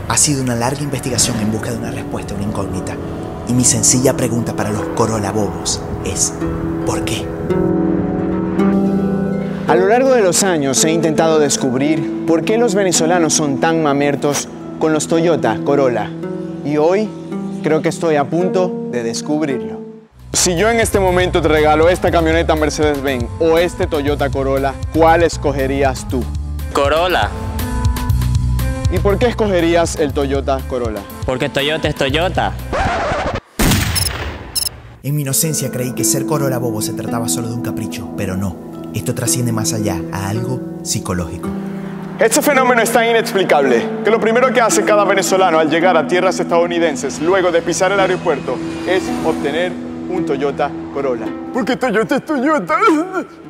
Ha sido una larga investigación en busca de una respuesta a una incógnita. Y mi sencilla pregunta para los Corolla bobos es ¿por qué? A lo largo de los años he intentado descubrir por qué los venezolanos son tan mamertos con los Toyota Corolla. Y hoy creo que estoy a punto de descubrirlo. Si yo en este momento te regalo esta camioneta Mercedes-Benz o este Toyota Corolla, ¿cuál escogerías tú? Corolla. ¿Y por qué escogerías el Toyota Corolla? Porque Toyota es Toyota. En mi inocencia creí que ser Corolla bobo se trataba solo de un capricho, pero no. Esto trasciende más allá a algo psicológico. Este fenómeno es tan inexplicable que lo primero que hace cada venezolano al llegar a tierras estadounidenses luego de pisar el aeropuerto es obtener un Toyota Corolla. Porque Toyota es Toyota.